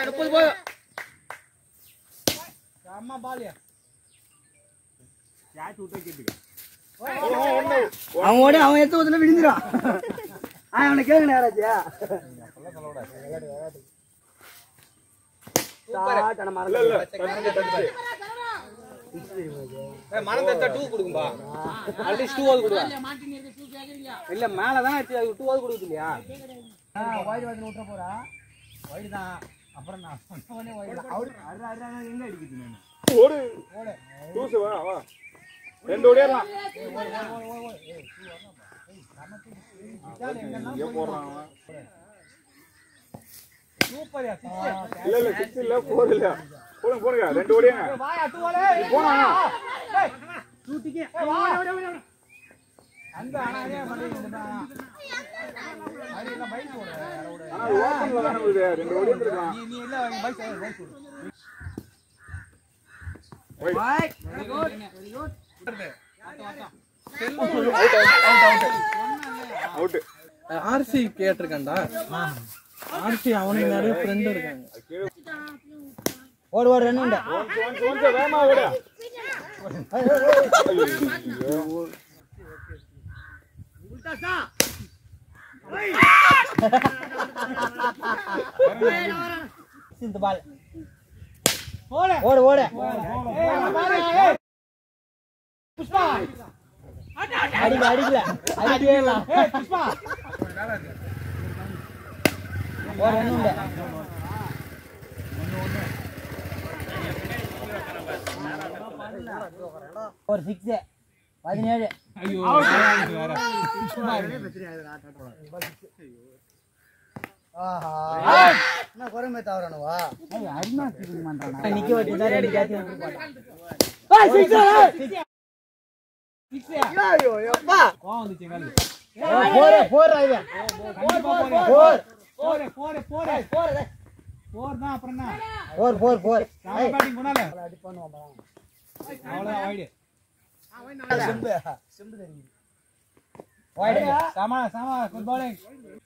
30 போய் அம்மா பாலியா கேட்ச் விட்டு கேட்டுக்க அவன் ஓடி அவன் எடுத்து ஊத்துல விழுந்துறான் அவனை கேளுங்க யாராச்சியா மனதத்தை 2 கொடுக்கும்பா அட்லீஸ்ட் 2 கொடுங்க இல்ல மேலதான் அது 2 கொடுக்குது இல்லையா வைடு வந்து விட்டுற போறா வைடு தான் அப்புறம் நான் சொன்னவனே வைடு அவர் அற எங்க அடிக்குது நான் ஓடு ஓடு தூசு வா வா ரெண்டு ஓடிறலாம் ஏய் போறான் சூப்பர்யா 6 இல்ல 6 இல்ல 4 இல்ல போடுங்க ரெண்டு ஓடிங்க வாயா 2 ஓடு போடா ஏய் 2 டிக்கே வா ஓடு அந்த அண்ணாவே மண்டையில அரில பைக் ஓடு ஆனா ஓபன்ல தான வருது ரெண்டு ஓடி இருக்கான் நீ இல்ல பைக் ஓடு bike very good out RC கேட்டிருக்கேன்டா ஆர்சி அவனுக்கு நிறைய ஃப்ரெண்ட் இருக்காங்க ஓடு ஓடு ரெண்டு ஓடு வேமா ஓடு உல்டா சா இந்த பால் ஓடு ஓடு ஓடு புஷ்பா அடிக்கல அடிக்கவே இல்ல ஏய் புஷ்பா ஓடு ரெண்டு ஒரு 6 17 ஐயோ ஆஹா என்ன கொரமே தாவறனவா ஐய் அடிமா கிங் பண்றானா நிக்க வச்சிட்டா ரெண்டு கேட்ச் வந்து போடா ஏய் 6 ஐயோ அப்பா கோவம் வந்துச்சு காலு 4 ஐயா 4 தான் அப்புறம் என்ன 4 நான் பேட்டிங் பண்ணால அடி பண்ணுவாங்க அவ்வளவு வைடு சிம்பு தெரியுது வைடு சாமா குட் bowling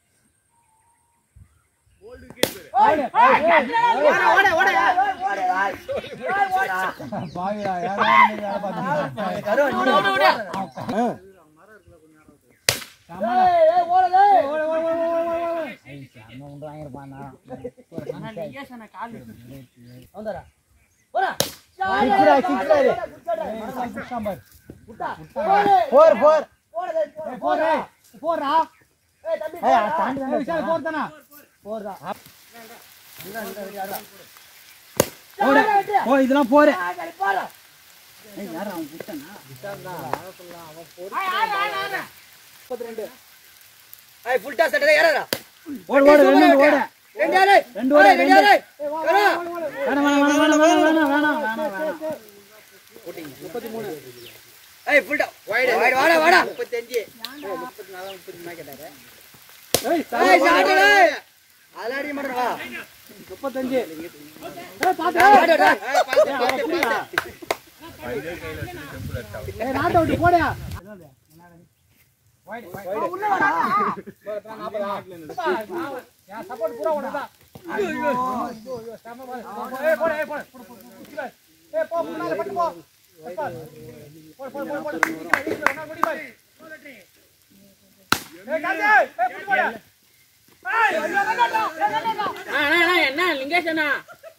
ஓல்ட் கீப்பர் ஓடு பாவிடா யாரோ வேற பாத்து கரோ ஓடு மரம் இருக்குல கொஞ்ச நேரம் சாமா ஏய் ஓடு ஐய் சாமா உண்டாங்க இருப்பானா ஆனா லிகேஷன கால் வந்தடா போடா இதெல்லாம் போற ஏய் ஃபுல் டாப் வைட் வாடா 35 34 30 கேட்டாரு ஏய் சாடடா அலாடி மடடா 35 ஏய் பாத்து ஏய் நாட் அவுட் போடா வைட் உள்ள வாடா 40 யா சப்போர்ட் பூரா ஓடுதா ஐயோ ஸ்டாமா பால் ஏய் போடு ஏய் போ முன்னால பட்டு போ போடு என்ன குடி பாய் ஏய் காஜே ஏய் புடி போடா ஏய் அண்ணா என்ன லிங்கேஷ் அண்ணா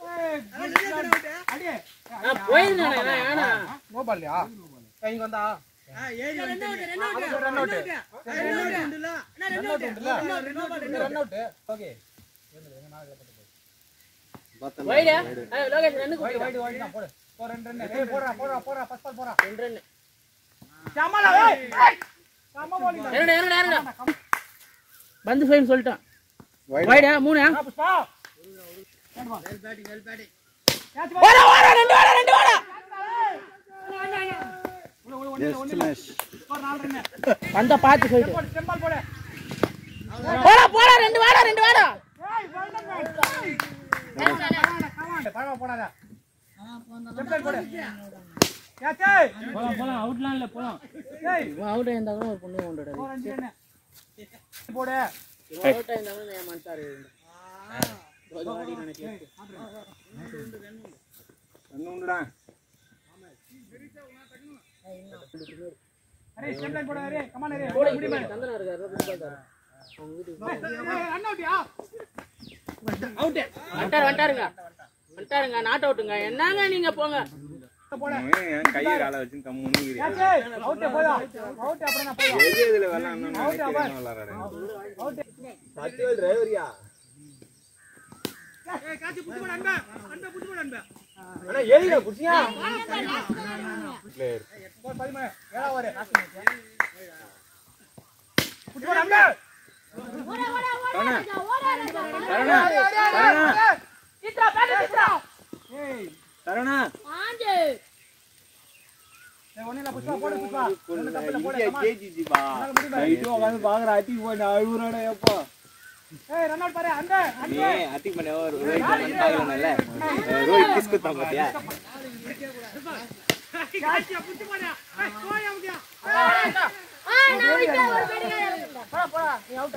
அடி போயிடுனா அண்ணா நோ பால்யா இங்க வந்தா ஏய் ரன் அவுட் ஓகே வைடா லோகேஷ் ரன் கூப்பிடு வைடு தான் போடு ரெண்டு ஏய் போடா ஃபர்ஸ்ட் பால் போடா ரெண்டு ரன் சாமால ஏய் சாமா போலிங் ஏறடா பந்து ஃபைன் சொல்லிட்டான் வைடா 3 புஷ்பா வெல் பேட்டிங் வாடா ரெண்டு வாடா அந்த பாத்து போயிடு செம்பால் போடு போடா ரெண்டு வாடா ஏய் பரவ போடாத செம்பால் போடு கேச்சே போலாம் அவுட்லாம் இல்ல போலாம் ஏய் அவுட் ஆயிருந்தா கூட ஒரு பொண்ணு கொண்டுடா போடு அவுட் ஆயிருந்தா நான் மனசாரு ஒண்ணுடா அரே ஸ்டெப் லைன் போடு அரே கமான் அரே போடு முடி மேல சந்தனா இருக்காரு புடிப்பாரு ரன் அவுட்யா அவுட் வண்டாருங்க நாட் அவுட்ங்க என்னங்க நீங்க போங்க போடு கையை கால வச்சு கம்முன்னு அவுட் போடா அவுட் அப்புறம் நான் போறேன் எதுல வரலாம் அவுட் விளையாடுறேன் அவுட் சத்தியல் டிரைவரியா ஏய் காச்சி புடி போடு அன்பா புடி போடு அன்பா அண்ணா ஏறிடா புடிச்சியா பிளேயர் போய் 13 ஏடா வர காச்சி புடி போடு அன்பா சரணா இத்ரா பேல இத்ரா ஏய் சரணா ஆஞ்சே ஏய் ஒண்ணே புஷ்பா போடு புஷ்பா ஒண்ணு தப்பல போடு கமா கேஜிஜி பா ரைட்டோ வந்து பாக்குற அட்டி போய் அழுவுறடா அப்பா ஏய் ரன் அவுட் பாரு அந்த ஏய் அட்டி பண்ணே ரோஹித் வந்து பாக்கலனல்ல ரோஹித் கிஸ் குத்தா பாத்தியா காச்சி புடி போடு ஏய் போய் அவுட்யா நான் விட்டா ஒரு பேடியா போடா போடா நீ அவுட்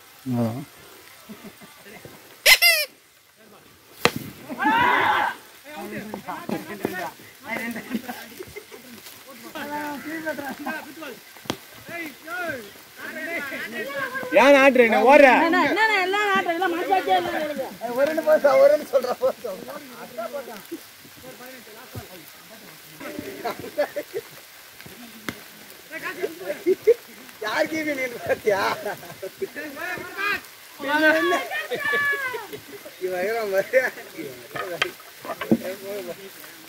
ஏன் ஆட்றேனே ஓடுற என்ன எல்லாம் ஆட்ற எல்லாம் மாச்சாச்சே இல்ல எனக்கு ஒருன்னு போசா ஒருன்னு சொல்றா போசா யார் கேவி நீ பாத்தியா இவன் ஏறா மரியா